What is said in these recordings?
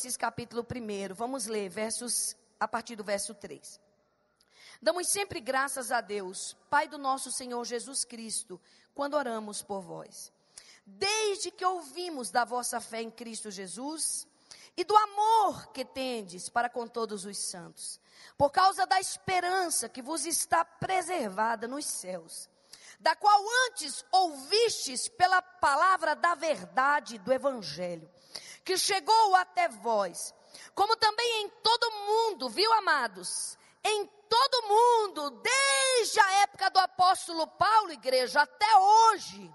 Colossenses capítulo 1, vamos ler a partir do verso 3. Damos sempre graças a Deus, Pai do nosso Senhor Jesus Cristo, quando oramos por vós. Desde que ouvimos da vossa fé em Cristo Jesus e do amor que tendes para com todos os santos, por causa da esperança que vos está preservada nos céus, da qual antes ouvistes pela palavra da verdade do Evangelho, que chegou até vós, como também em todo mundo, viu, amados? Em todo mundo, desde a época do apóstolo Paulo, igreja, até hoje,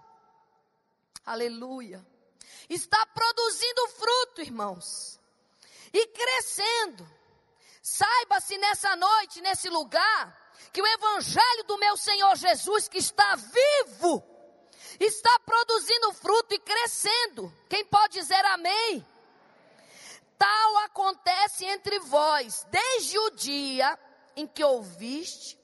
aleluia, está produzindo fruto, irmãos, e crescendo. Saiba-se nessa noite, nesse lugar, que o Evangelho do meu Senhor Jesus, que está vivo, está produzindo fruto e crescendo. Quem pode dizer amém? Tal acontece entre vós, desde o dia em que ouviste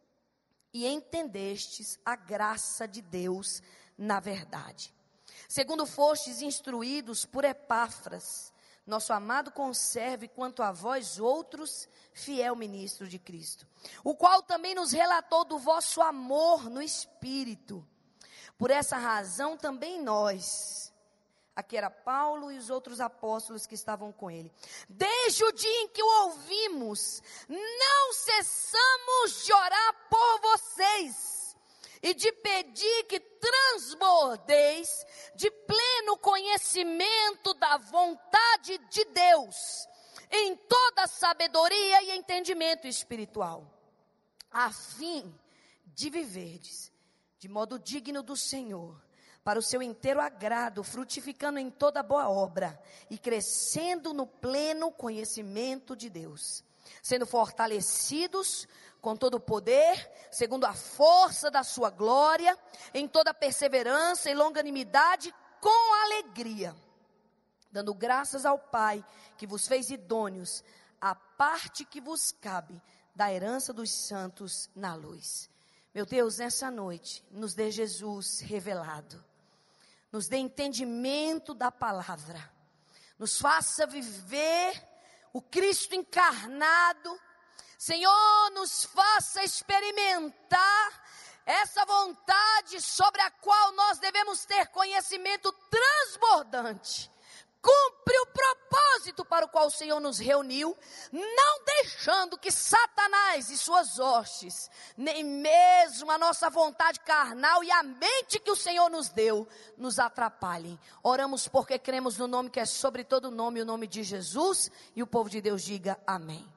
e entendestes a graça de Deus na verdade. Segundo fostes instruídos por Epáfras, nosso amado conserve quanto a vós outros, fiel ministro de Cristo, o qual também nos relatou do vosso amor no Espírito. Por essa razão também nós, aqui era Paulo e os outros apóstolos que estavam com ele, desde o dia em que o ouvimos, não cessamos de orar por vocês e de pedir que transbordeis de pleno conhecimento da vontade de Deus, em toda sabedoria e entendimento espiritual, a fim de viverdes de modo digno do Senhor, para o seu inteiro agrado, frutificando em toda boa obra e crescendo no pleno conhecimento de Deus, sendo fortalecidos com todo o poder, segundo a força da sua glória, em toda perseverança e longanimidade, com alegria, dando graças ao Pai, que vos fez idôneos, a parte que vos cabe da herança dos santos na luz. Meu Deus, nessa noite, nos dê Jesus revelado, nos dê entendimento da palavra, nos faça viver o Cristo encarnado. Senhor, nos faça experimentar essa vontade sobre a qual nós devemos ter conhecimento transbordante. Cumpre o propósito para o qual o Senhor nos reuniu, não deixando que Satanás e suas hostes, nem mesmo a nossa vontade carnal e a mente que o Senhor nos deu, nos atrapalhem. Oramos porque cremos no nome que é sobre todo nome, o nome de Jesus, e o povo de Deus diga amém.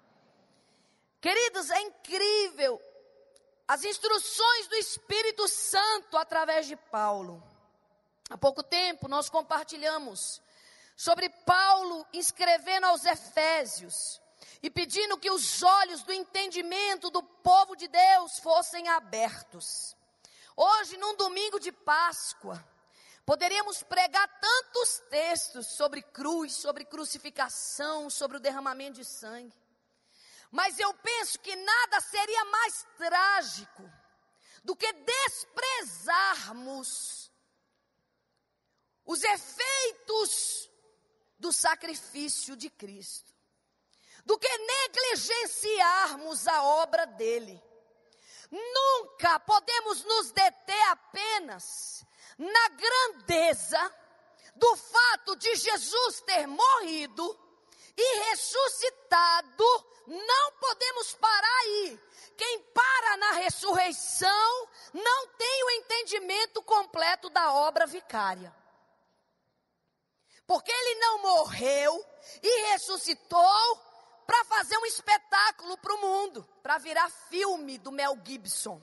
Queridos, é incrível as instruções do Espírito Santo através de Paulo. Há pouco tempo nós compartilhamos sobre Paulo escrevendo aos Efésios e pedindo que os olhos do entendimento do povo de Deus fossem abertos. Hoje, num domingo de Páscoa, poderíamos pregar tantos textos sobre cruz, sobre crucificação, sobre o derramamento de sangue. Mas eu penso que nada seria mais trágico do que desprezarmos os efeitos do sacrifício de Cristo, do que negligenciarmos a obra dele. Nunca podemos nos deter apenas na grandeza do fato de Jesus ter morrido e ressuscitado. Não podemos parar aí. Quem para na ressurreição não tem o entendimento completo da obra vicária. Porque ele não morreu e ressuscitou para fazer um espetáculo para o mundo, para virar filme do Mel Gibson.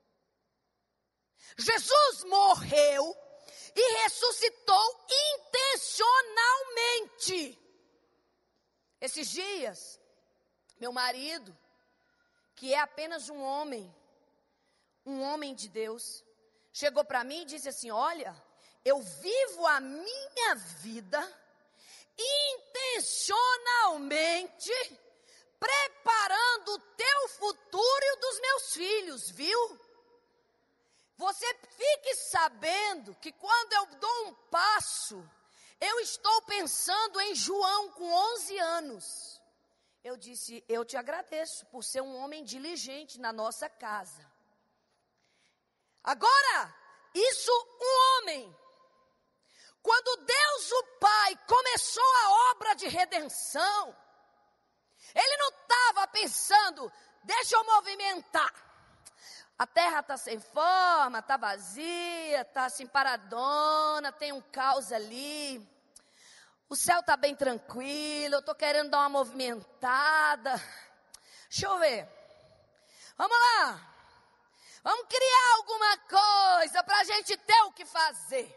Jesus morreu e ressuscitou intencionalmente. Esses dias, meu marido, que é apenas um homem de Deus, chegou para mim e disse assim: olha, eu vivo a minha vida intencionalmente preparando o teu futuro e o dos meus filhos, viu? Você fique sabendo que quando eu dou um passo, Eu estou pensando em João com 11 anos. Eu disse, eu te agradeço por ser um homem diligente na nossa casa. Agora, isso um homem. Quando Deus o Pai começou a obra de redenção, Ele não estava pensando, deixa eu movimentar. A terra está sem forma, está vazia, está assim paradona, tem um caos ali. O céu está bem tranquilo, eu estou querendo dar uma movimentada. Deixa eu ver. Vamos lá. Vamos criar alguma coisa para a gente ter o que fazer.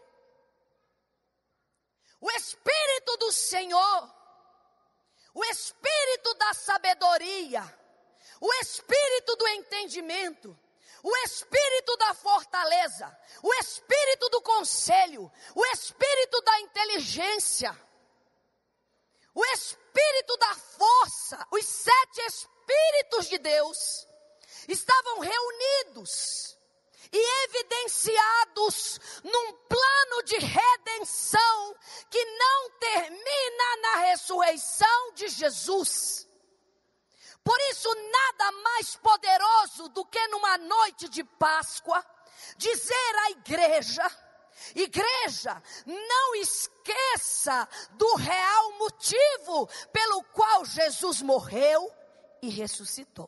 O Espírito do Senhor, o Espírito da sabedoria, o Espírito do entendimento, o Espírito da fortaleza, o Espírito do conselho, o Espírito da inteligência, o Espírito da força, os 7 Espíritos de Deus estavam reunidos e evidenciados num plano de redenção que não termina na ressurreição de Jesus. Por isso, nada mais poderoso do que numa noite de Páscoa, dizer à igreja, não esqueça do real motivo pelo qual Jesus morreu e ressuscitou.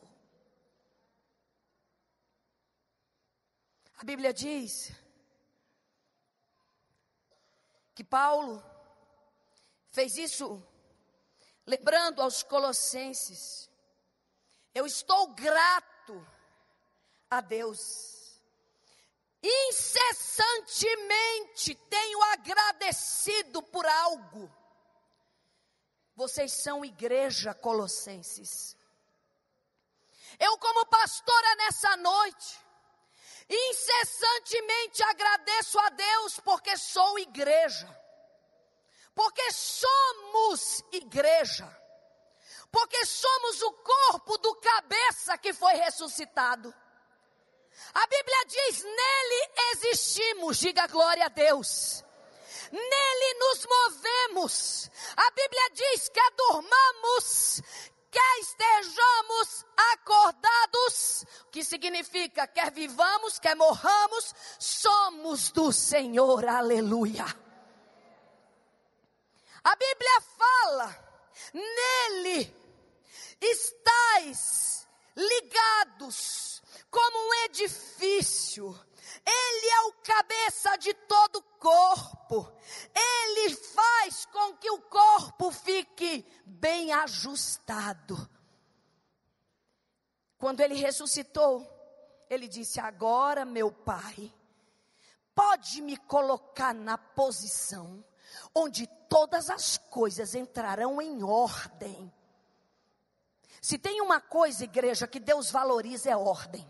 A Bíblia diz que Paulo fez isso lembrando aos Colossenses: eu estou grato a Deus, incessantemente tenho agradecido por algo. Vocês são igreja, Colossenses. Eu, como pastora nessa noite, incessantemente agradeço a Deus porque sou igreja, porque somos igreja, porque somos o corpo do cabeça que foi ressuscitado. A Bíblia diz, nele existimos, diga glória a Deus. Nele nos movemos. A Bíblia diz que durmamos, quer estejamos acordados, que significa quer vivamos, quer morramos, somos do Senhor, aleluia. A Bíblia fala, nele estais ligados como um edifício. Ele é o cabeça de todo o corpo. Ele faz com que o corpo fique bem ajustado. Quando ele ressuscitou, ele disse, agora meu Pai, pode me colocar na posição onde todas as coisas entrarão em ordem. Se tem uma coisa, igreja, que Deus valoriza é ordem.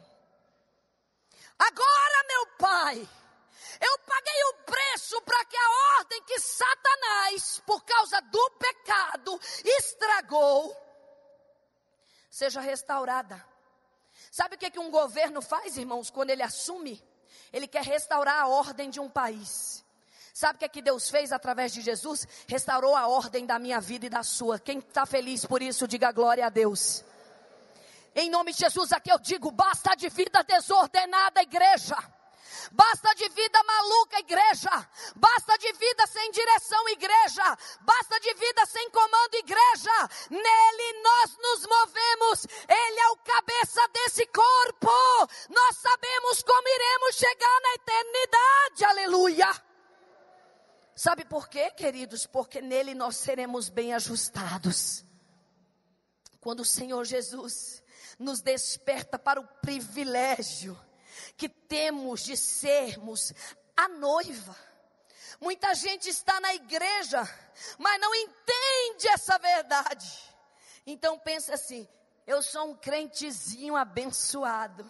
Agora, meu Pai, eu paguei o preço para que a ordem que Satanás, por causa do pecado, estragou, seja restaurada. Sabe o que um governo faz, irmãos, quando ele assume? Ele quer restaurar a ordem de um país. Sabe o que Deus fez através de Jesus? Restaurou a ordem da minha vida e da sua. Quem está feliz por isso, diga glória a Deus. Em nome de Jesus, aqui eu digo, basta de vida desordenada, igreja. Basta de vida maluca, igreja. Basta de vida sem direção, igreja. Basta de vida sem comando, igreja. Nele nós nos movemos. Ele é o cabeça desse corpo. Nós sabemos como iremos chegar na eternidade, aleluia. Sabe por quê, queridos? Porque nele nós seremos bem ajustados. Quando o Senhor Jesus nos desperta para o privilégio que temos de sermos a noiva. Muita gente está na igreja, mas não entende essa verdade. Então pensa assim, eu sou um crentezinho abençoado.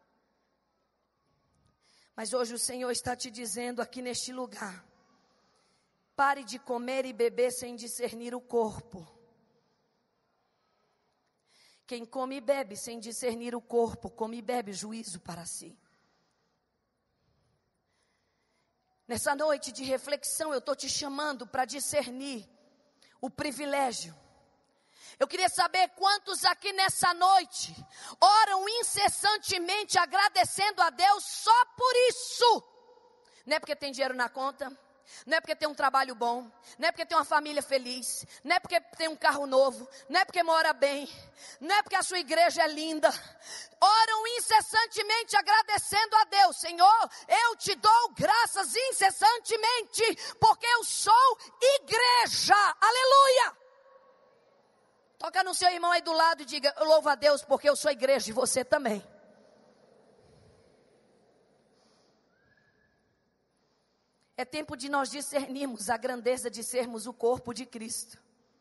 Mas hoje o Senhor está te dizendo aqui neste lugar, pare de comer e beber sem discernir o corpo. Quem come e bebe sem discernir o corpo, come e bebe juízo para si. Nessa noite de reflexão, eu estou te chamando para discernir o privilégio. Eu queria saber quantos aqui nessa noite oram incessantemente agradecendo a Deus só por isso. Não é porque tem dinheiro na conta, não é porque tem um trabalho bom, não é porque tem uma família feliz, não é porque tem um carro novo, não é porque mora bem, não é porque a sua igreja é linda. Oram incessantemente agradecendo a Deus. Senhor, eu te dou graças incessantemente, porque eu sou igreja. Aleluia! Toca no seu irmão aí do lado e diga: eu louvo a Deus porque eu sou igreja e você também. É tempo de nós discernirmos a grandeza de sermos o corpo de Cristo.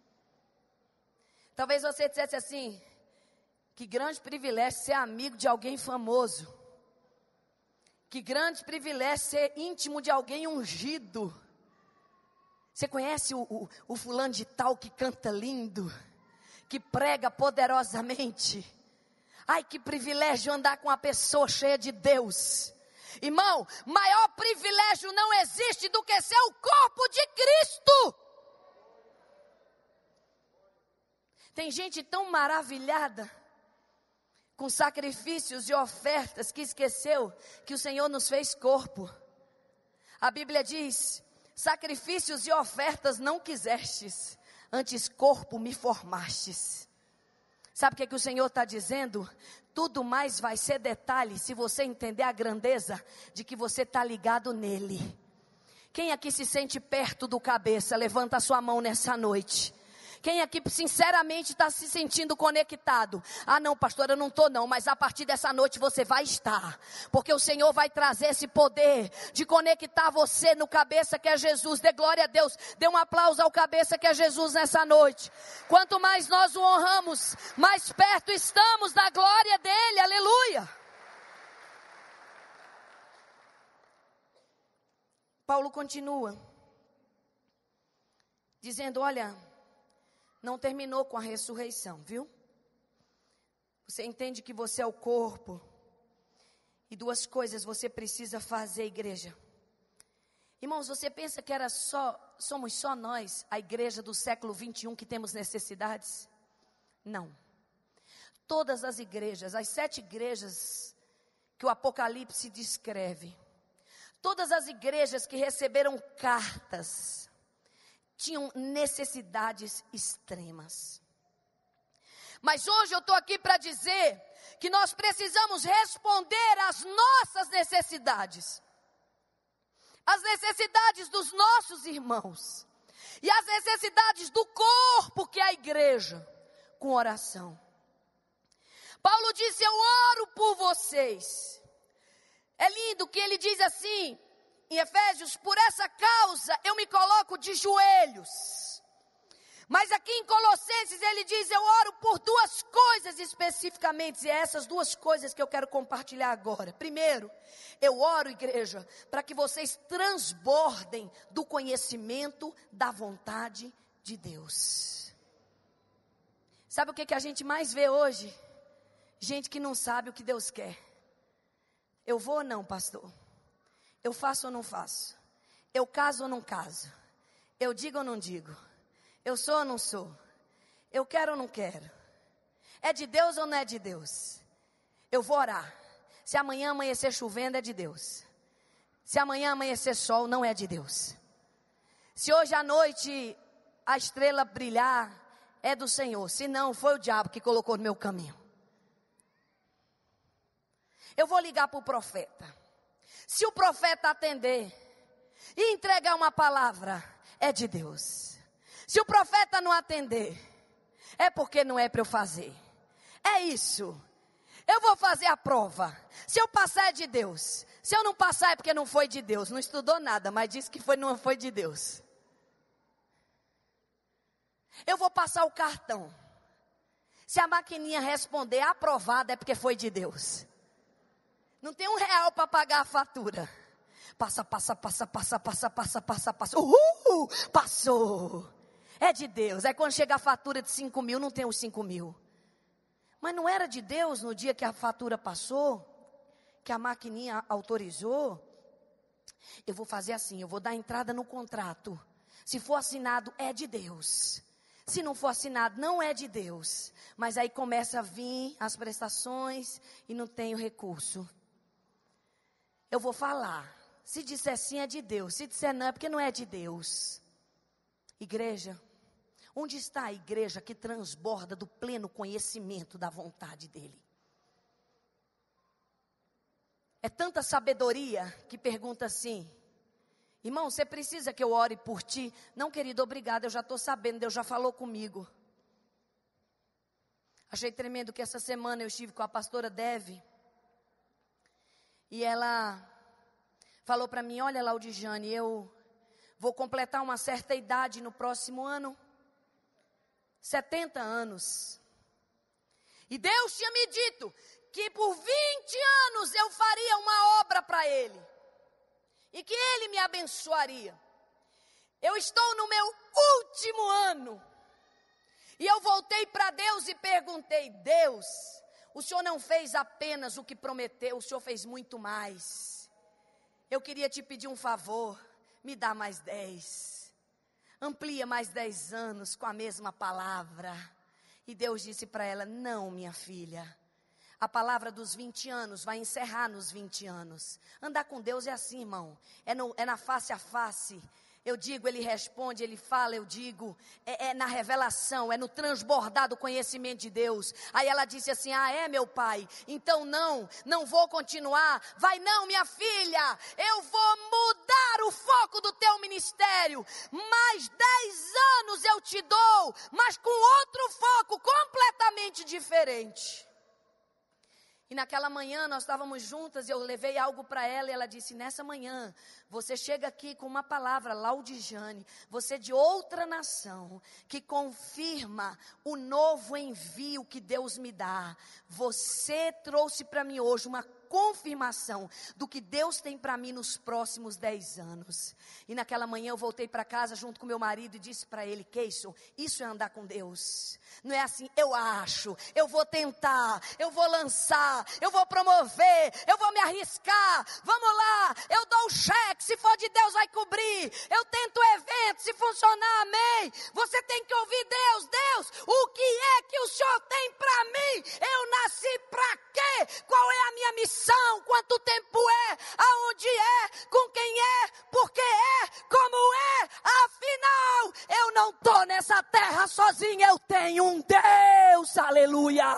Talvez você dissesse assim: que grande privilégio ser amigo de alguém famoso. Que grande privilégio ser íntimo de alguém ungido. Você conhece o fulano de tal que canta lindo, que prega poderosamente? Ai, que privilégio andar com uma pessoa cheia de Deus. Irmão, maior privilégio não existe do que ser o corpo de Cristo. Tem gente tão maravilhada com sacrifícios e ofertas que esqueceu que o Senhor nos fez corpo. A Bíblia diz: sacrifícios e ofertas não quisestes, antes corpo me formastes. Sabe o que o Senhor está dizendo? Tudo mais vai ser detalhe se você entender a grandeza de que você está ligado nele. Quem aqui se sente perto do cabeça? Levanta a sua mão nessa noite. Quem aqui sinceramente está se sentindo conectado? Ah não, pastor, eu não estou não, mas a partir dessa noite você vai estar. Porque o Senhor vai trazer esse poder de conectar você no cabeça que é Jesus. Dê glória a Deus, dê um aplauso ao cabeça que é Jesus nessa noite. Quanto mais nós o honramos, mais perto estamos da glória dele, aleluia. Paulo continua dizendo: olha, não terminou com a ressurreição, viu? Você entende que você é o corpo. E duas coisas você precisa fazer, igreja. Irmãos, você pensa que somos só nós, a igreja do século 21, que temos necessidades? Não. Todas as igrejas, as 7 igrejas que o Apocalipse descreve, todas as igrejas que receberam cartas, tinham necessidades extremas. Mas hoje eu estou aqui para dizer que nós precisamos responder às nossas necessidades. As necessidades dos nossos irmãos. E as necessidades do corpo que é a igreja, com oração. Paulo disse: eu oro por vocês. É lindo que ele diz assim em Efésios: por essa causa eu me coloco de joelhos. Mas aqui em Colossenses ele diz: eu oro por 2 coisas especificamente. E é essas 2 coisas que eu quero compartilhar agora. Primeiro, eu oro, igreja, para que vocês transbordem do conhecimento da vontade de Deus. Sabe o que a gente mais vê hoje? Gente que não sabe o que Deus quer. Eu vou ou não, pastor? Eu faço ou não faço? Eu caso ou não caso? Eu digo ou não digo? Eu sou ou não sou? Eu quero ou não quero? É de Deus ou não é de Deus? Eu vou orar. Se amanhã amanhecer chovendo, é de Deus. Se amanhã amanhecer sol, não é de Deus. Se hoje à noite a estrela brilhar, é do Senhor. Se não, foi o diabo que colocou no meu caminho. Eu vou ligar para o profeta. Se o profeta atender e entregar uma palavra, é de Deus. Se o profeta não atender, é porque não é para eu fazer. É isso. Eu vou fazer a prova. Se eu passar, é de Deus. Se eu não passar, é porque não foi de Deus. Não estudou nada, mas disse que não foi de Deus. Eu vou passar o cartão. Se a maquininha responder aprovado, é porque foi de Deus. Não tem R$1 para pagar a fatura. Passa. Passou. É de Deus. Aí quando chega a fatura de 5 mil, não tem os 5 mil. Mas não era de Deus no dia que a fatura passou? Que a maquininha autorizou? Eu vou fazer assim, eu vou dar entrada no contrato. Se for assinado, é de Deus. Se não for assinado, não é de Deus. Mas aí começa a vir as prestações e não tenho recurso. Eu vou falar. Se disser sim, é de Deus. Se disser não, é porque não é de Deus. Igreja, onde está a igreja que transborda do pleno conhecimento da vontade dEle? É tanta sabedoria que pergunta assim: irmão, você precisa que eu ore por ti? Não, querido, obrigado, eu já estou sabendo, Deus já falou comigo. Achei tremendo que essa semana eu estive com a pastora Deve. E ela falou para mim: olha, Laudijane, eu vou completar uma certa idade no próximo ano. 70 anos. E Deus tinha me dito que por 20 anos eu faria uma obra para Ele. E que Ele me abençoaria. Eu estou no meu último ano. E eu voltei para Deus e perguntei: Deus, o Senhor não fez apenas o que prometeu, o Senhor fez muito mais. Eu queria te pedir um favor, me dá mais 10. Amplia mais 10 anos com a mesma palavra. E Deus disse para ela: não, minha filha. A palavra dos 20 anos vai encerrar nos 20 anos. Andar com Deus é assim, irmão. É na face a face. Eu digo, Ele responde, Ele fala, eu digo. É na revelação, é no transbordar do conhecimento de Deus. Aí ela disse assim: ah, é, meu pai? Então não vou continuar. Vai não, minha filha. Eu vou mudar o foco do teu ministério. Mais 10 anos eu te dou, mas com outro foco completamente diferente. E naquela manhã nós estávamos juntas e eu levei algo para ela e ela disse: nessa manhã você chega aqui com uma palavra, Laudijane, você de outra nação, que confirma o novo envio que Deus me dá. Você trouxe para mim hoje uma confirmação do que Deus tem para mim nos próximos 10 anos. E naquela manhã eu voltei para casa junto com meu marido e disse para ele: Keison, isso é andar com Deus. Não é assim, eu acho, eu vou tentar, eu vou lançar, eu vou promover, eu vou me arriscar, vamos lá, eu dou o cheque, se for de Deus vai cobrir, eu tento o evento, se funcionar, amém. Você tem que ouvir Deus: Deus, o que é que o Senhor tem para mim? Eu nasci para quê? Qual é a minha missão? Quanto tempo é? Aonde é? Com quem é? Por que é? Como é? Afinal, eu não estou nessa terra sozinho, eu tenho um Deus, aleluia.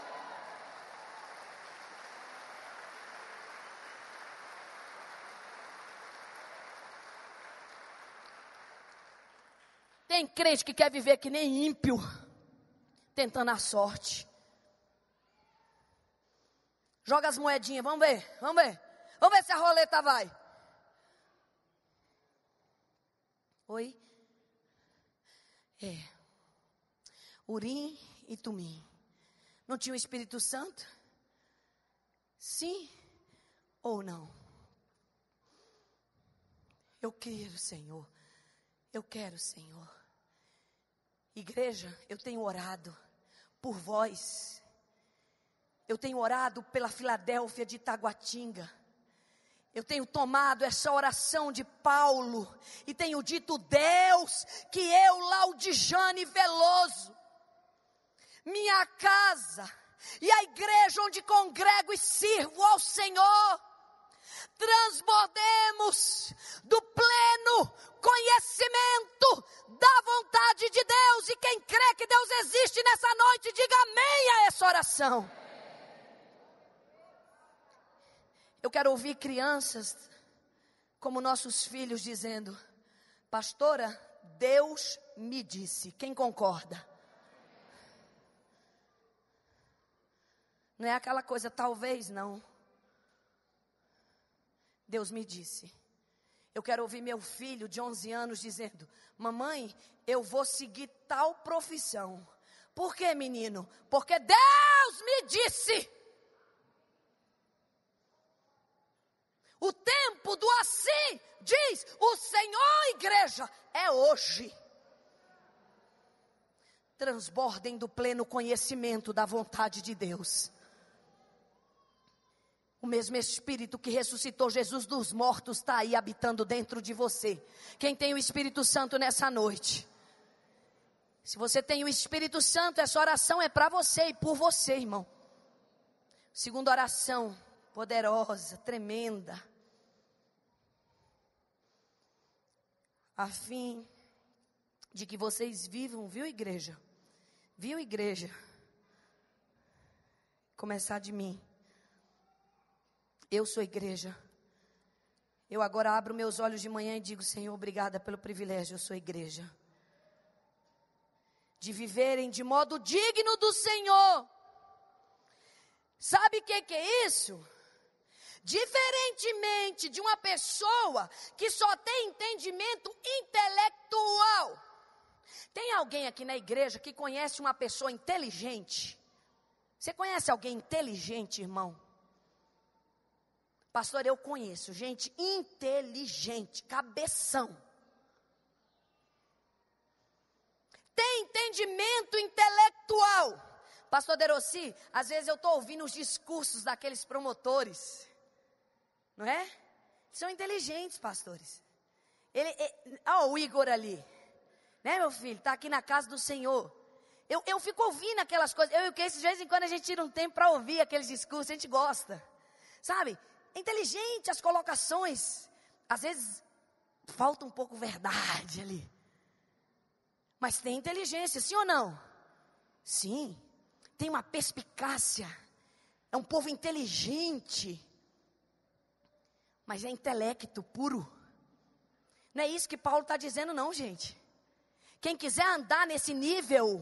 Tem crente que quer viver que nem ímpio, tentando a sorte. Joga as moedinhas, vamos ver. Vamos ver se a roleta vai. Oi? Urim e Tumim. Não tinha o Espírito Santo? Sim ou não? Eu quero, Senhor. Eu quero, Senhor. Igreja, eu tenho orado por vós. Eu tenho orado pela Filadélfia de Taguatinga. Eu tenho tomado essa oração de Paulo e tenho dito: Deus, que eu, Laudijane Veloso, minha casa e a igreja onde congrego e sirvo ao Senhor, transbordemos do pleno conhecimento da vontade de Deus. E quem crê que Deus existe nessa noite, diga amém a essa oração. Eu quero ouvir crianças como nossos filhos dizendo: pastora, Deus me disse. Quem concorda? Não é aquela coisa, talvez não. Deus me disse. Eu quero ouvir meu filho de 11 anos dizendo: mamãe, eu vou seguir tal profissão. Por quê, menino? Porque Deus me disse. O tempo do assim, diz o Senhor, igreja, é hoje. Transbordem do pleno conhecimento da vontade de Deus. O mesmo Espírito que ressuscitou Jesus dos mortos está aí habitando dentro de você. Quem tem o Espírito Santo nessa noite? Se você tem o Espírito Santo, essa oração é para você e por você, irmão. Segunda oração, poderosa, tremenda. A fim de que vocês vivam, viu, igreja? Viu, igreja? Começar de mim. Eu sou igreja. Eu agora abro meus olhos de manhã e digo: Senhor, obrigada pelo privilégio, eu sou igreja. De viverem de modo digno do Senhor. Sabe o que é isso? Diferentemente de uma pessoa que só tem entendimento intelectual. Tem alguém aqui na igreja que conhece uma pessoa inteligente? Você conhece alguém inteligente, irmão? Pastor, eu conheço gente inteligente, cabeção. Tem entendimento intelectual. Pastor Derossi, às vezes eu estou ouvindo os discursos daqueles promotores. Não é? São inteligentes, pastores. Olha o Igor ali. Né, meu filho? Está aqui na casa do Senhor. Eu fico ouvindo aquelas coisas. Eu e o Casey, de vez em quando a gente tira um tempo para ouvir aqueles discursos. A gente gosta. Sabe? Inteligente as colocações. Às vezes falta um pouco verdade ali. Mas tem inteligência, sim ou não? Sim. Tem uma perspicácia. É um povo inteligente. Mas é intelecto puro. Não é isso que Paulo está dizendo não, gente. Quem quiser andar nesse nível,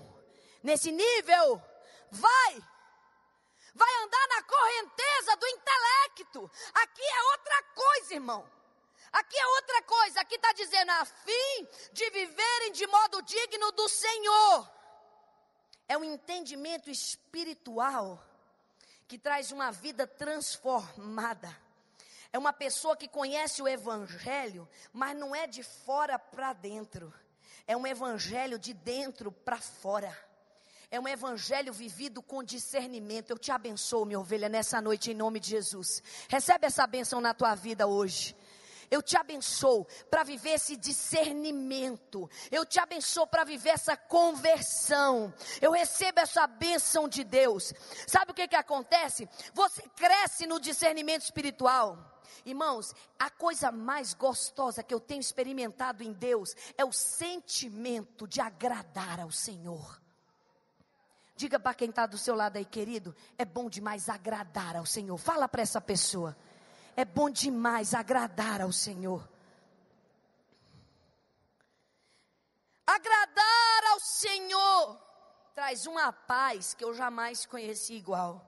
vai andar na correnteza do intelecto. Aqui é outra coisa, irmão. Aqui é outra coisa. Aqui está dizendo: a fim de viverem de modo digno do Senhor. É um entendimento espiritual que traz uma vida transformada. É uma pessoa que conhece o Evangelho, mas não é de fora para dentro. É um Evangelho de dentro para fora. É um Evangelho vivido com discernimento. Eu te abençoo, minha ovelha, nessa noite em nome de Jesus. Recebe essa bênção na tua vida hoje. Eu te abençoo para viver esse discernimento. Eu te abençoo para viver essa conversão. Eu recebo essa bênção de Deus. Sabe o que acontece? Você cresce no discernimento espiritual. Irmãos, a coisa mais gostosa que eu tenho experimentado em Deus é o sentimento de agradar ao Senhor. Diga para quem está do seu lado aí, querido: é bom demais agradar ao Senhor. Fala para essa pessoa: é bom demais agradar ao Senhor. Agradar ao Senhor traz uma paz que eu jamais conheci igual.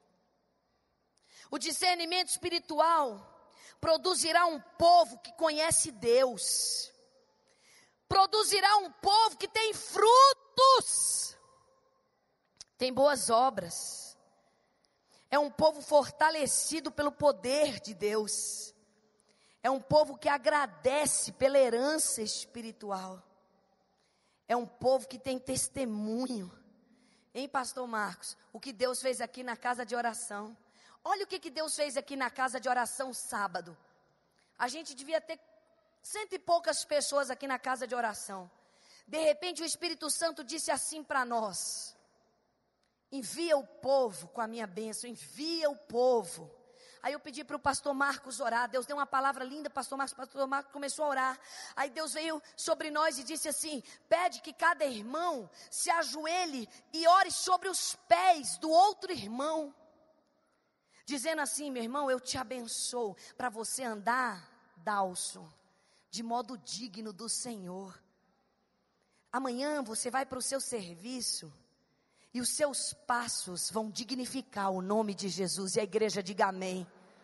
O discernimento espiritual produzirá um povo que conhece Deus. Produzirá um povo que tem frutos. Tem boas obras. É um povo fortalecido pelo poder de Deus. É um povo que agradece pela herança espiritual. É um povo que tem testemunho. Hein, pastor Marcos? O que Deus fez aqui na casa de oração. Olha o que Deus fez aqui na casa de oração sábado. A gente devia ter 100 e poucas pessoas aqui na casa de oração. De repente o Espírito Santo disse assim para nós: envia o povo com a minha bênção, envia o povo. Aí eu pedi para o pastor Marcos orar. Deus deu uma palavra linda, pastor Marcos começou a orar. Aí Deus veio sobre nós e disse assim: pede que cada irmão se ajoelhe e ore sobre os pés do outro irmão. Dizendo assim: meu irmão, eu te abençoo para você andar, Dalson, de modo digno do Senhor. Amanhã você vai para o seu serviço e os seus passos vão dignificar o nome de Jesus. E a igreja diga amém.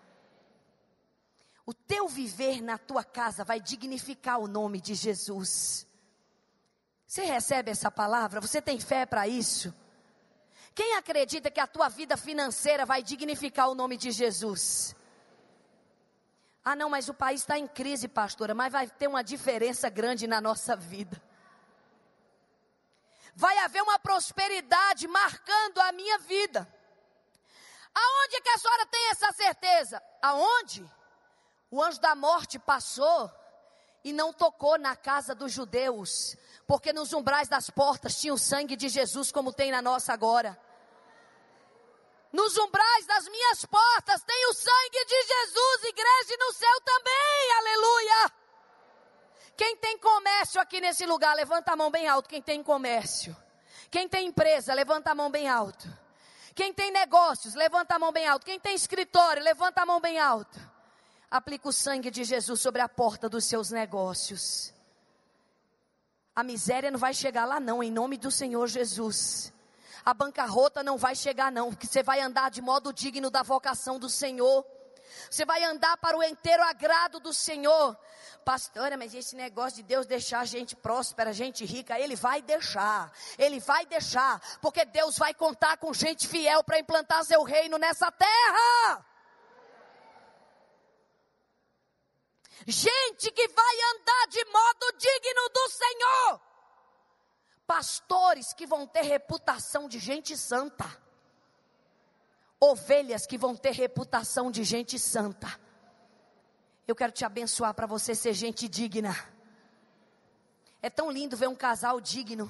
O teu viver na tua casa vai dignificar o nome de Jesus. Você recebe essa palavra? Você tem fé para isso? Quem acredita que a tua vida financeira vai dignificar o nome de Jesus? Ah não, mas o país está em crise, pastora. Mas vai ter uma diferença grande na nossa vida. Vai haver uma prosperidade marcando a minha vida. Aonde é que a senhora tem essa certeza? Aonde? O anjo da morte passou e não tocou na casa dos judeus, porque nos umbrais das portas tinha o sangue de Jesus, como tem na nossa agora. Nos umbrais das minhas portas tem o sangue de Jesus, igreja, e no céu também, aleluia. Quem tem comércio aqui nesse lugar, levanta a mão bem alto. Quem tem comércio? Quem tem empresa, levanta a mão bem alto. Quem tem negócios, levanta a mão bem alto. Quem tem escritório, levanta a mão bem alto. Aplica o sangue de Jesus sobre a porta dos seus negócios. A miséria não vai chegar lá não, em nome do Senhor Jesus. A bancarrota não vai chegar não, porque você vai andar de modo digno da vocação do Senhor. Você vai andar para o inteiro agrado do Senhor. Pastora, mas esse negócio de Deus deixar a gente próspera, a gente rica, Ele vai deixar, porque Deus vai contar com gente fiel para implantar seu reino nessa terra. Gente que vai andar de modo digno do Senhor. Pastores que vão ter reputação de gente santa. Ovelhas que vão ter reputação de gente santa. Eu quero te abençoar para você ser gente digna. É tão lindo ver um casal digno.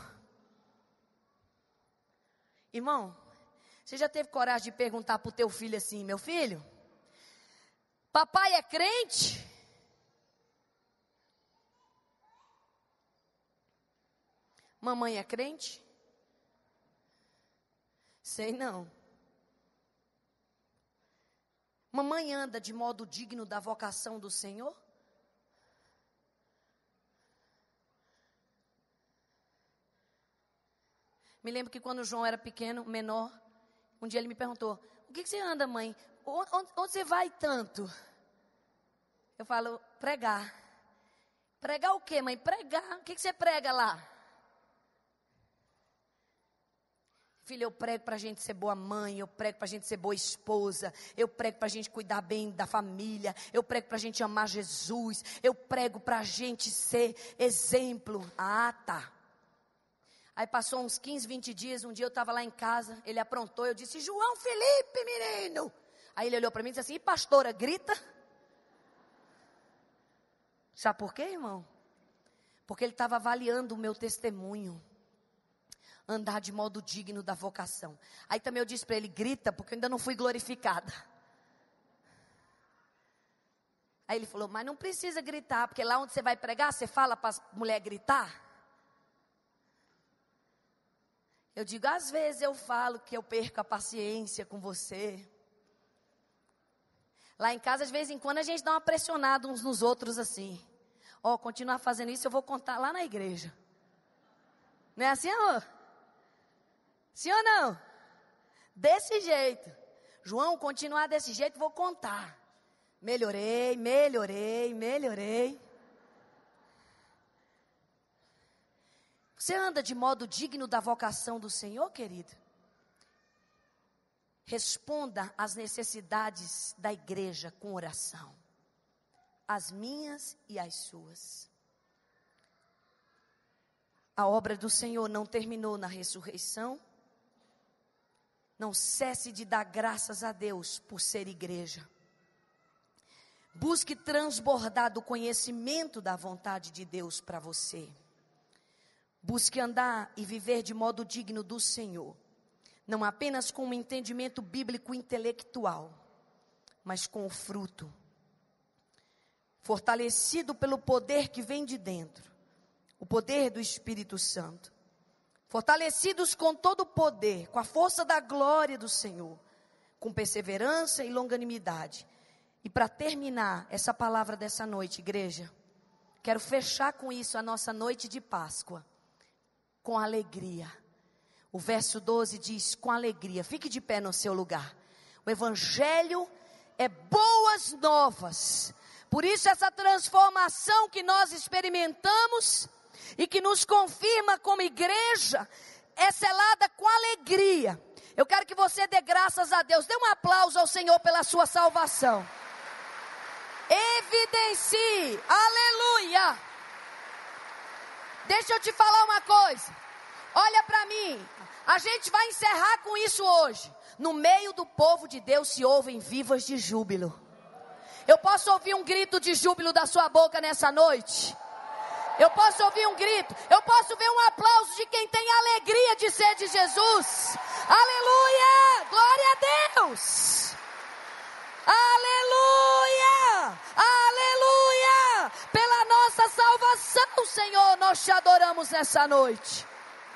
Irmão, você já teve coragem de perguntar para o teu filho assim: meu filho, papai é crente? Mamãe é crente? Sei não. Mamãe anda de modo digno da vocação do Senhor? Me lembro que quando o João era pequeno, menor, um dia ele me perguntou: o que você anda, mãe? Onde você vai tanto? Eu falo: pregar. Pregar o quê, mãe? Pregar. O que você prega lá? Filho, eu prego para a gente ser boa mãe, eu prego para a gente ser boa esposa, eu prego para a gente cuidar bem da família, eu prego para a gente amar Jesus, eu prego para a gente ser exemplo. Ah, tá. Aí passou uns 15, 20 dias, um dia eu estava lá em casa, ele aprontou, eu disse: João Felipe, menino. Aí ele olhou para mim e disse assim: e pastora, grita? Sabe por quê, irmão? Porque ele estava avaliando o meu testemunho. Andar de modo digno da vocação. Aí também eu disse para ele: grita, porque eu ainda não fui glorificada. Aí ele falou: mas não precisa gritar, porque lá onde você vai pregar, você fala para a mulher gritar? Eu digo: às vezes eu falo que eu perco a paciência com você. Lá em casa, de vez em quando, a gente dá uma pressionada uns nos outros assim. Ó, continuar fazendo isso, eu vou contar lá na igreja. Não é assim, amor? Sim ou não? Desse jeito. João, continuar desse jeito, vou contar. Melhorei. Você anda de modo digno da vocação do Senhor, querido? Responda às necessidades da igreja com oração. As minhas e as suas. A obra do Senhor não terminou na ressurreição. Não cesse de dar graças a Deus por ser igreja. Busque transbordar do conhecimento da vontade de Deus para você. Busque andar e viver de modo digno do Senhor. Não apenas com um entendimento bíblico intelectual, mas com o fruto. Fortalecido pelo poder que vem de dentro. O poder do Espírito Santo. Fortalecidos com todo o poder, com a força da glória do Senhor, com perseverança e longanimidade. E para terminar essa palavra dessa noite, igreja, quero fechar com isso a nossa noite de Páscoa, com alegria. O verso 12 diz: com alegria, fique de pé no seu lugar. O Evangelho é boas novas, por isso essa transformação que nós experimentamos e que nos confirma como igreja, é selada com alegria. Eu quero que você dê graças a Deus. Dê um aplauso ao Senhor pela sua salvação. Evidencie, aleluia. Deixa eu te falar uma coisa. Olha para mim. A gente vai encerrar com isso hoje. No meio do povo de Deus se ouvem vivas de júbilo. Eu posso ouvir um grito de júbilo da sua boca nessa noite? Eu posso ouvir um grito, eu posso ver um aplauso de quem tem alegria de ser de Jesus. Aleluia! Glória a Deus! Aleluia! Aleluia! Pela nossa salvação, Senhor, nós te adoramos nessa noite.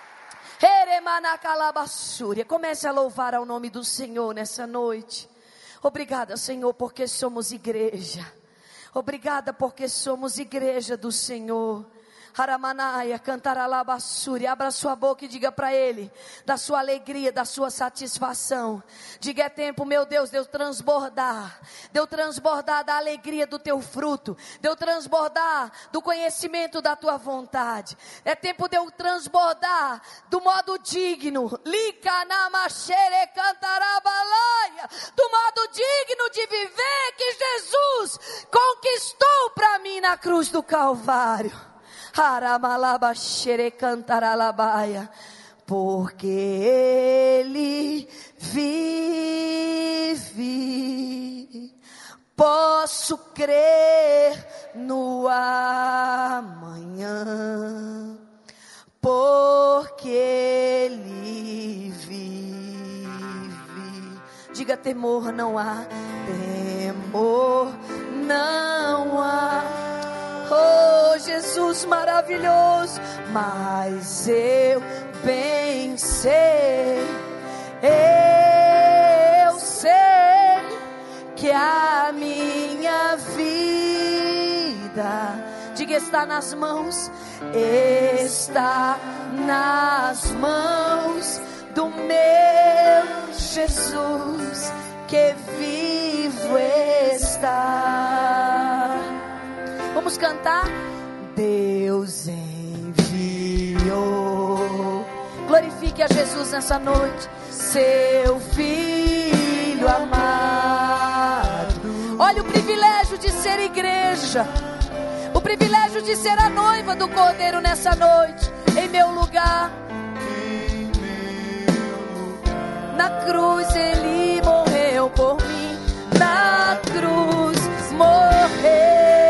Comece a louvar ao nome do Senhor nessa noite. Obrigada, Senhor, porque somos igreja. Obrigada porque somos igreja do Senhor. Haramanaia, cantaralabassuri. Abra sua boca e diga para Ele da sua alegria, da sua satisfação. Diga: é tempo, meu Deus, de eu transbordar. De eu transbordar da alegria do teu fruto. De eu transbordar do conhecimento da tua vontade. É tempo de eu transbordar do modo digno. Likanamachere cantarabalaia. Do modo digno de viver que Jesus conquistou para mim na cruz do Calvário. Porque Ele vive, posso crer no amanhã, porque Ele vive. Diga: temor não há, temor não há. Oh, Jesus maravilhoso, mas eu bem sei, eu sei que a minha vida, diga, está nas mãos do meu Jesus, que vivo está. Vamos cantar? Deus enviou. Glorifique a Jesus nessa noite, seu Filho amado. Olha o privilégio de ser igreja, o privilégio de ser a noiva do Cordeiro nessa noite. Em meu lugar, na cruz Ele morreu por mim, na cruz morreu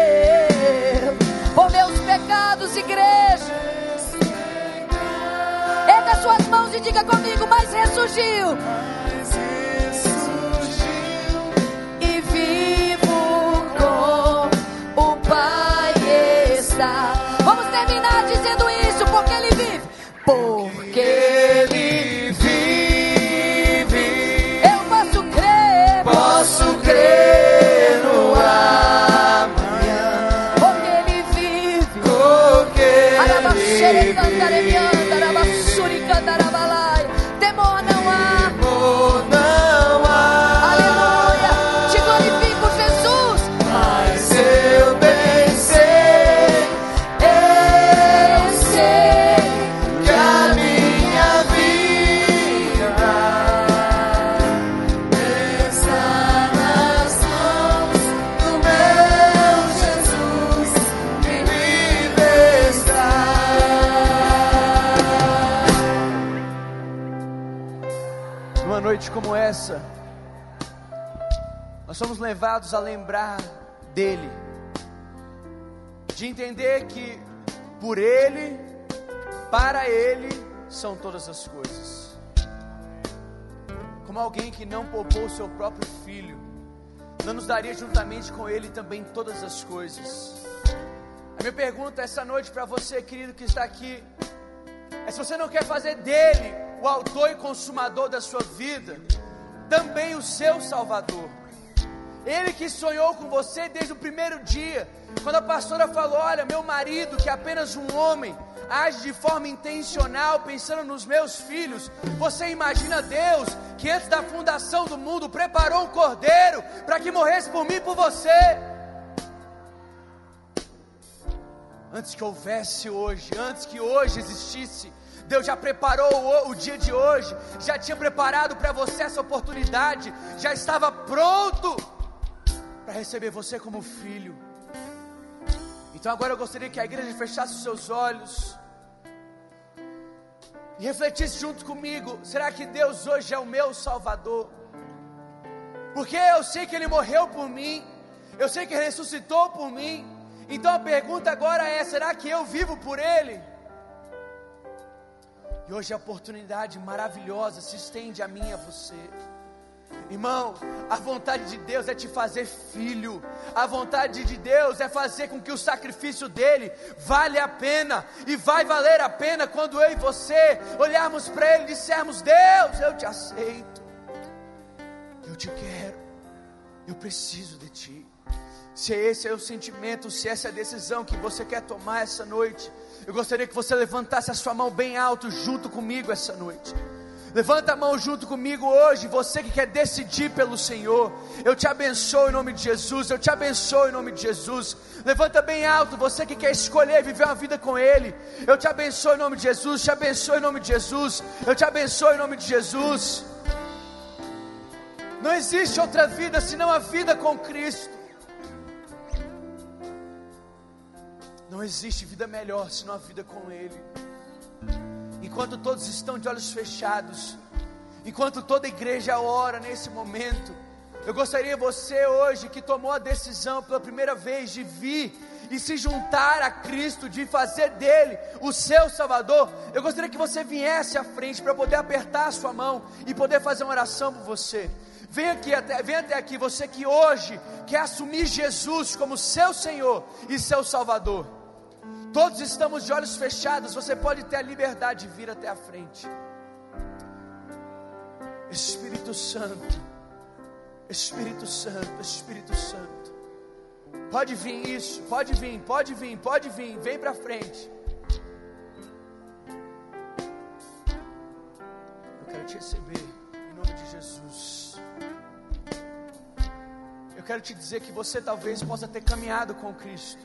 por meus pecados, igreja. Erga suas mãos e diga comigo: mas ressurgiu. E vivo com o Pai está. Vamos terminar dizendo isso, porque Ele vive. Porque Ele vive. Eu posso crer no amanhã. Porque Ele vive. Temor não há. Aleluia. Te glorifico, Jesus. Mas eu bem sei que a minha vida está nas mãos do meu Jesus, que vive está. Numa noite como essa, nós somos levados a lembrar dele, de entender que por ele, para ele, são todas as coisas. Como alguém que não poupou o seu próprio filho, não nos daria juntamente com ele também todas as coisas. A minha pergunta essa noite para você, querido, que está aqui, é se você não quer fazer dele o autor e consumador da sua vida, também o seu Salvador. Ele que sonhou com você desde o primeiro dia, quando a pastora falou: olha, meu marido, que é apenas um homem, age de forma intencional, pensando nos meus filhos. Você imagina Deus, que antes da fundação do mundo, preparou um cordeiro, para que morresse por mim e por você. Antes que houvesse hoje, antes que hoje existisse, Deus já preparou o dia de hoje, já tinha preparado para você essa oportunidade, já estava pronto para receber você como filho. Então agora eu gostaria que a igreja fechasse os seus olhos, e refletisse junto comigo: será que Deus hoje é o meu Salvador? Porque eu sei que Ele morreu por mim, eu sei que Ele ressuscitou por mim. Então a pergunta agora é: será que eu vivo por Ele? E hoje a oportunidade maravilhosa se estende a mim e a você. Irmão, a vontade de Deus é te fazer filho. A vontade de Deus é fazer com que o sacrifício dele vale a pena. E vai valer a pena quando eu e você olharmos para Ele e dissermos: Deus, eu te aceito, eu te quero, eu preciso de Ti. Se esse é o sentimento, se essa é a decisão que você quer tomar essa noite, eu gostaria que você levantasse a sua mão bem alto junto comigo essa noite. Levanta a mão junto comigo hoje, você que quer decidir pelo Senhor. Eu te abençoo em nome de Jesus, eu te abençoo em nome de Jesus. Levanta bem alto, você que quer escolher viver uma vida com Ele. Eu te abençoo em nome de Jesus, te abençoo em nome de Jesus. Eu te abençoo em nome de Jesus. Não existe outra vida senão a vida com Cristo. Não existe vida melhor senão a vida com Ele. Enquanto todos estão de olhos fechados, enquanto toda a igreja ora nesse momento, eu gostaria você hoje que tomou a decisão pela primeira vez de vir e se juntar a Cristo, de fazer dele o seu Salvador, eu gostaria que você viesse à frente para poder apertar a sua mão e poder fazer uma oração por você. Vem até aqui, você que hoje quer assumir Jesus como seu Senhor e seu Salvador. Todos estamos de olhos fechados, você pode ter a liberdade de vir até a frente. Espírito Santo, Espírito Santo, Espírito Santo, pode vir isso, pode vir, vem para frente. Eu quero te receber em nome de Jesus. Eu quero te dizer que você talvez possa ter caminhado com Cristo.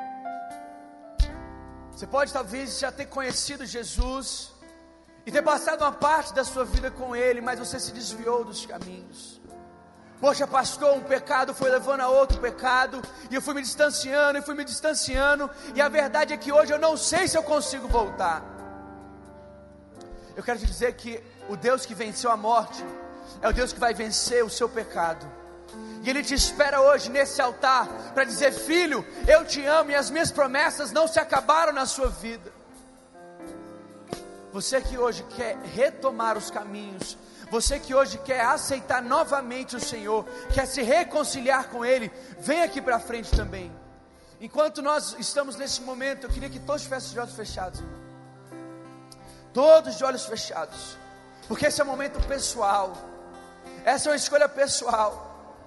Você pode talvez já ter conhecido Jesus e ter passado uma parte da sua vida com Ele, mas você se desviou dos caminhos. Poxa, pastor, um pecado foi levando a outro pecado, e eu fui me distanciando, e a verdade é que hoje eu não sei se eu consigo voltar. Eu quero te dizer que o Deus que venceu a morte é o Deus que vai vencer o seu pecado. E Ele te espera hoje nesse altar para dizer: filho, eu te amo e as minhas promessas não se acabaram na sua vida. Você que hoje quer retomar os caminhos, você que hoje quer aceitar novamente o Senhor, quer se reconciliar com Ele, vem aqui para frente também. Enquanto nós estamos nesse momento, eu queria que todos tivessem de olhos fechados, irmão. Todos de olhos fechados, porque esse é um momento pessoal, essa é uma escolha pessoal.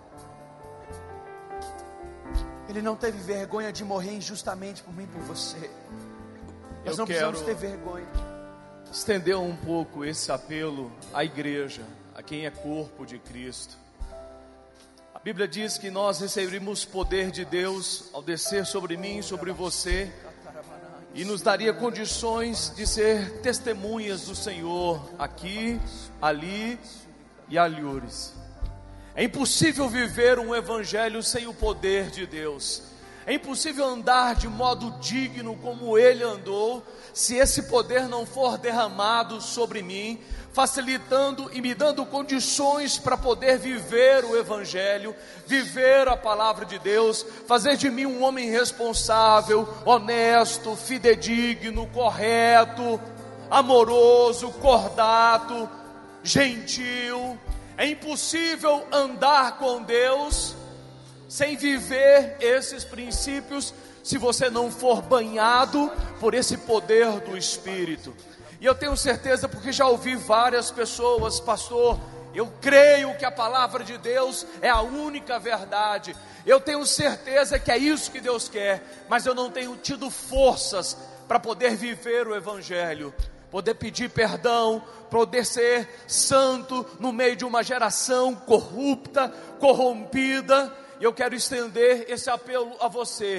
Ele não teve vergonha de morrer injustamente por mim e por você. Nós não precisamos ter vergonha. Estender um pouco esse apelo à igreja, a quem é corpo de Cristo. A Bíblia diz que nós receberíamos poder de Deus ao descer sobre mim e sobre você, e nos daria condições de ser testemunhas do Senhor aqui, ali e alhures. É impossível viver um evangelho sem o poder de Deus. É impossível andar de modo digno como Ele andou, se esse poder não for derramado sobre mim, facilitando e me dando condições para poder viver o evangelho, viver a palavra de Deus, fazer de mim um homem responsável, honesto, fidedigno, correto, amoroso, cordato, gentil. É impossível andar com Deus sem viver esses princípios, se você não for banhado por esse poder do Espírito. E eu tenho certeza, porque já ouvi várias pessoas: pastor, eu creio que a palavra de Deus é a única verdade, eu tenho certeza que é isso que Deus quer, mas eu não tenho tido forças para poder viver o evangelho, poder pedir perdão, poder ser santo no meio de uma geração corrupta, corrompida. E eu quero estender esse apelo a você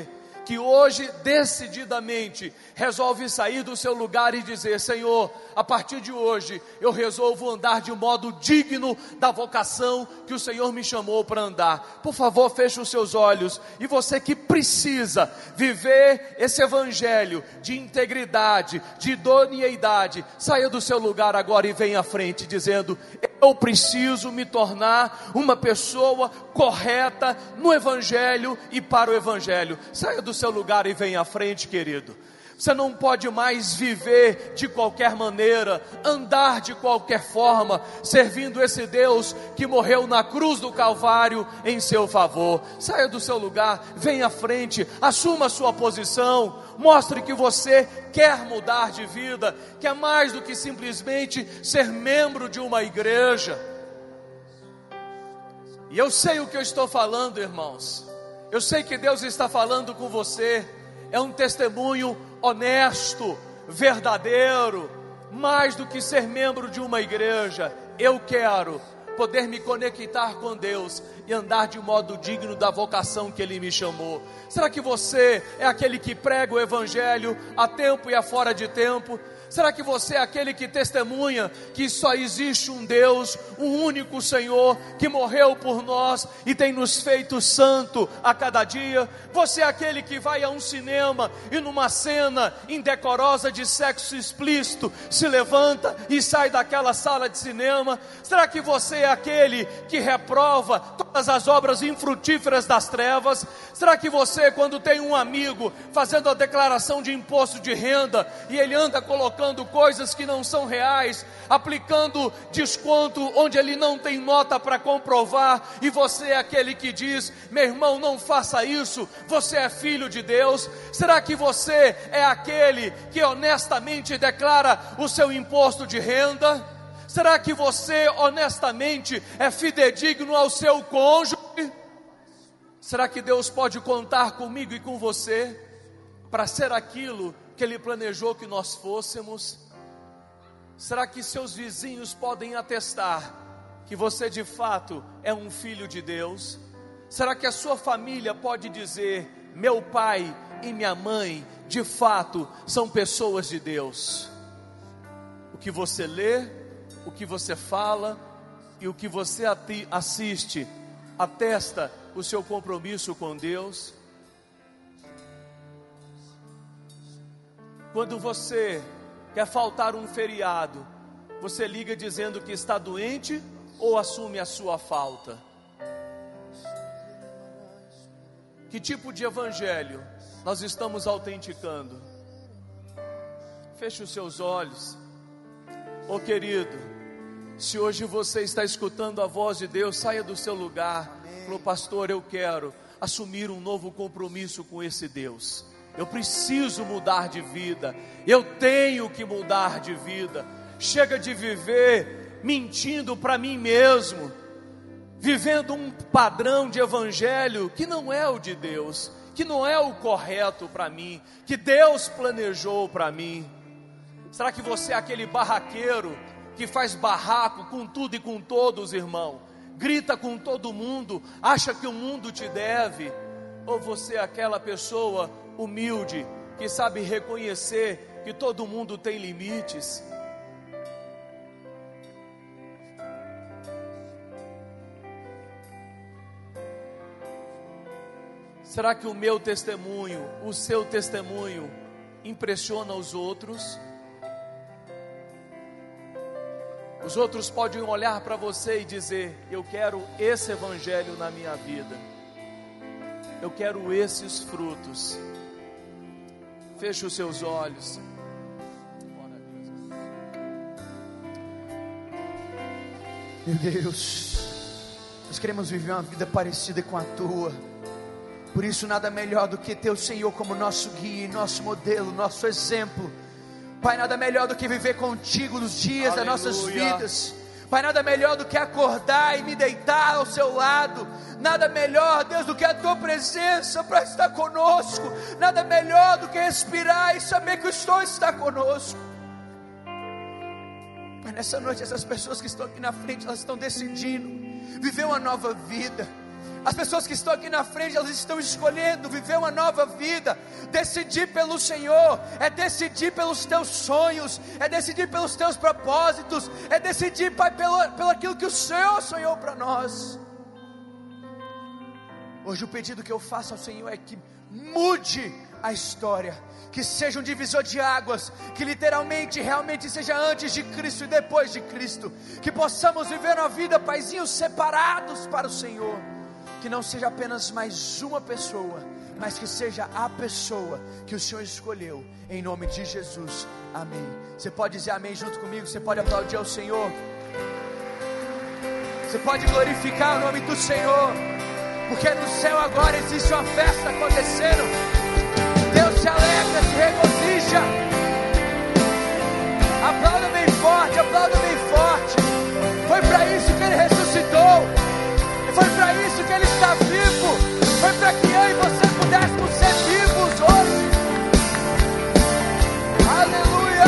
que hoje decididamente resolve sair do seu lugar e dizer: Senhor, a partir de hoje eu resolvo andar de modo digno da vocação que o Senhor me chamou para andar. Por favor, feche os seus olhos. E você que precisa viver esse evangelho de integridade, de idoneidade, saia do seu lugar agora e venha à frente dizendo: eu preciso me tornar uma pessoa correta no evangelho e para o evangelho. Saia do seu lugar e venha à frente, querido. Você não pode mais viver de qualquer maneira, andar de qualquer forma, servindo esse Deus que morreu na cruz do Calvário em seu favor. Saia do seu lugar, venha à frente, assuma a sua posição, mostre que você quer mudar de vida, que é mais do que simplesmente ser membro de uma igreja. E eu sei o que eu estou falando, irmãos. Eu sei que Deus está falando com você. É um testemunho honesto, verdadeiro, mais do que ser membro de uma igreja. Eu quero poder me conectar com Deus e andar de modo digno da vocação que Ele me chamou. Será que você é aquele que prega o evangelho a tempo e a fora de tempo? Será que você é aquele que testemunha que só existe um Deus, um único Senhor, que morreu por nós e tem nos feito santo a cada dia? Você é aquele que vai a um cinema e numa cena indecorosa de sexo explícito, se levanta e sai daquela sala de cinema? Será que você é aquele que reprova todas as obras infrutíferas das trevas? Será que você, quando tem um amigo fazendo a declaração de imposto de renda e ele anda colocando coisas que não são reais, aplicando desconto onde ele não tem nota para comprovar, e você é aquele que diz: meu irmão, não faça isso, você é filho de Deus? Será que você é aquele que honestamente declara o seu imposto de renda? Será que você honestamente é fidedigno ao seu cônjuge? Será que Deus pode contar comigo e com você para ser aquilo que Ele planejou que nós fôssemos? Será que seus vizinhos podem atestar que você de fato é um filho de Deus? Será que a sua família pode dizer: meu pai e minha mãe de fato são pessoas de Deus? O que você lê, o que você fala e o que você assiste atesta o seu compromisso com Deus? Quando você quer faltar um feriado, você liga dizendo que está doente ou assume a sua falta? Que tipo de evangelho nós estamos autenticando? Feche os seus olhos. Oh querido, se hoje você está escutando a voz de Deus, saia do seu lugar. Falou: pastor, eu quero assumir um novo compromisso com esse Deus. Eu preciso mudar de vida, eu tenho que mudar de vida. Chega de viver mentindo para mim mesmo, vivendo um padrão de evangelho que não é o de Deus, que não é o correto para mim, que Deus planejou para mim. Será que você é aquele barraqueiro que faz barraco com tudo e com todos, irmão? Grita com todo mundo, acha que o mundo te deve? Ou você é aquela pessoa humilde, que sabe reconhecer que todo mundo tem limites? Será que o meu testemunho, o seu testemunho, impressiona os outros? Os outros podem olhar para você e dizer: eu quero esse evangelho na minha vida, eu quero esses frutos. Feche os seus olhos. Meu Deus, nós queremos viver uma vida parecida com a tua. Por isso nada melhor do que ter o Senhor como nosso guia, nosso modelo, nosso exemplo. Pai, nada melhor do que viver contigo nos dias das nossas vidas. Pai, nada melhor do que acordar e me deitar ao seu lado. Nada melhor, Deus, do que a tua presença para estar conosco. Nada melhor do que respirar e saber que o Senhor está conosco. Pai, nessa noite essas pessoas que estão aqui na frente, elas estão decidindo viver uma nova vida. As pessoas que estão aqui na frente, elas estão escolhendo viver uma nova vida. Decidir pelo Senhor é decidir pelos teus sonhos, é decidir pelos teus propósitos, é decidir, Pai, pelo aquilo que o Senhor sonhou para nós. Hoje o pedido que eu faço ao Senhor é que mude a história, que seja um divisor de águas, que literalmente, realmente seja antes de Cristo e depois de Cristo, que possamos viver uma vida, Paizinho, separados para o Senhor, que não seja apenas mais uma pessoa, mas que seja a pessoa que o Senhor escolheu, em nome de Jesus, amém. Você pode dizer amém junto comigo? Você pode aplaudir ao Senhor? Você pode glorificar o nome do Senhor? Porque no céu agora existe uma festa acontecendo. Deus se alegra, se regozija. Aplauda bem forte, aplauda bem forte. Foi para isso que Ele ressuscitou. Foi para isso que Ele está vivo. Foi para que eu e você pudéssemos ser vivos hoje. Aleluia.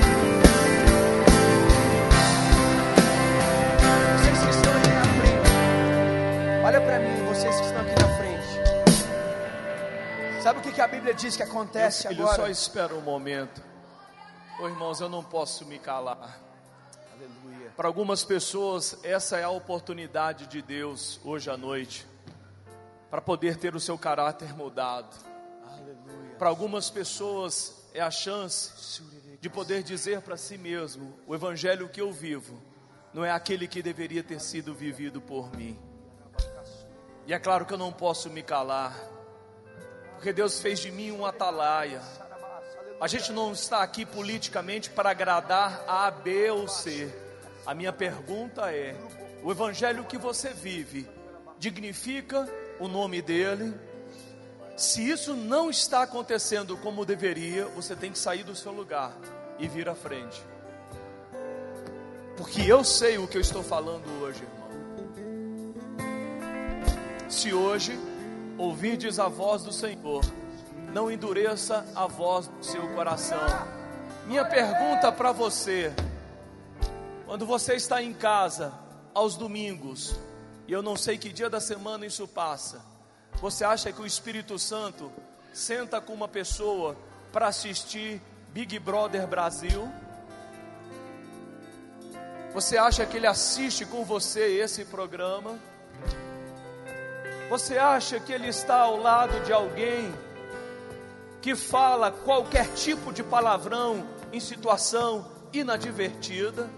Vocês que estão aqui na frente, olha para mim, vocês que estão aqui na frente. Sabe o que a Bíblia diz que acontece agora? Eu só espero um momento. Irmãos, eu não posso me calar. Aleluia. Para algumas pessoas, essa é a oportunidade de Deus hoje à noite, para poder ter o seu caráter mudado. Aleluia. Para algumas pessoas é a chance de poder dizer para si mesmo: o evangelho que eu vivo não é aquele que deveria ter sido vivido por mim. E é claro que eu não posso me calar, porque Deus fez de mim um atalaia. A gente não está aqui politicamente para agradar A, B ou C. A minha pergunta é: o evangelho que você vive dignifica o nome dele? Se isso não está acontecendo como deveria, você tem que sair do seu lugar e vir à frente, porque eu sei o que eu estou falando hoje, irmão. Se hoje ouvirdes a voz do Senhor, não endureça a voz do seu coração. Minha pergunta para você: quando você está em casa aos domingos, e eu não sei que dia da semana isso passa, você acha que o Espírito Santo senta com uma pessoa para assistir Big Brother Brasil? Você acha que ele assiste com você esse programa? Você acha que ele está ao lado de alguém que fala qualquer tipo de palavrão em situação inadvertida?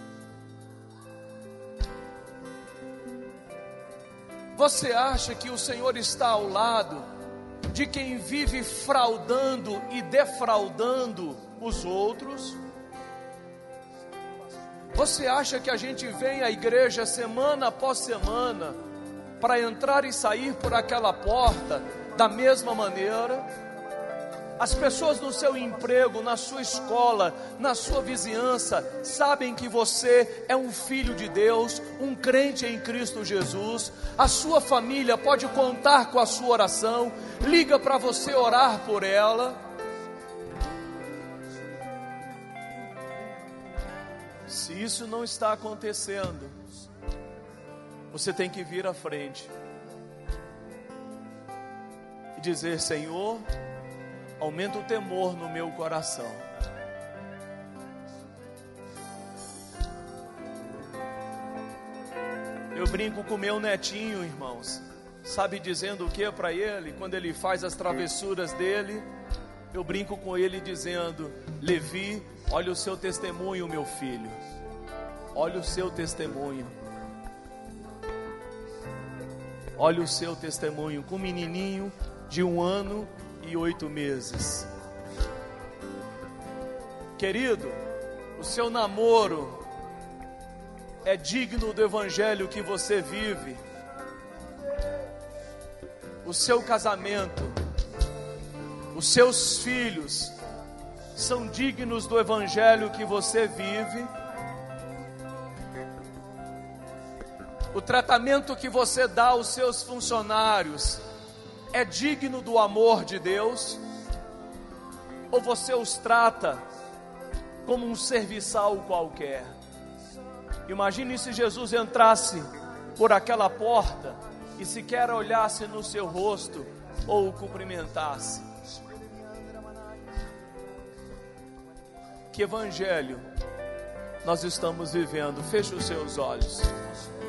Você acha que o Senhor está ao lado de quem vive fraudando e defraudando os outros? Você acha que a gente vem à igreja semana após semana para entrar e sair por aquela porta da mesma maneira? As pessoas no seu emprego, na sua escola, na sua vizinhança, sabem que você é um filho de Deus, um crente em Cristo Jesus. A sua família pode contar com a sua oração, liga para você orar por ela. Se isso não está acontecendo, você tem que vir à frente e dizer: Senhor, aumenta o temor no meu coração. Eu brinco com meu netinho, irmãos. Sabe dizendo o que para ele? Quando ele faz as travessuras dele, eu brinco com ele dizendo: Levi, olha o seu testemunho, meu filho. Olha o seu testemunho. Olha o seu testemunho, com um menininho de 1 ano e 8 meses. Querido, o seu namoro é digno do evangelho que você vive. O seu casamento, os seus filhos são dignos do evangelho que você vive. O tratamento que você dá aos seus funcionários é digno do amor de Deus? Ou você os trata como um serviçal qualquer? Imagine se Jesus entrasse por aquela porta que sequer olhasse no seu rosto ou o cumprimentasse. Que evangelho nós estamos vivendo? Feche os seus olhos.